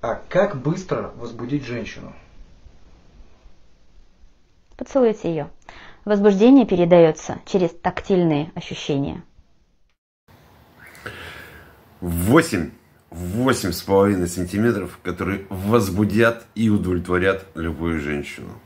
А как быстро возбудить женщину? Поцелуйте ее. Возбуждение передается через тактильные ощущения. 8,5 сантиметров, которые возбудят и удовлетворят любую женщину.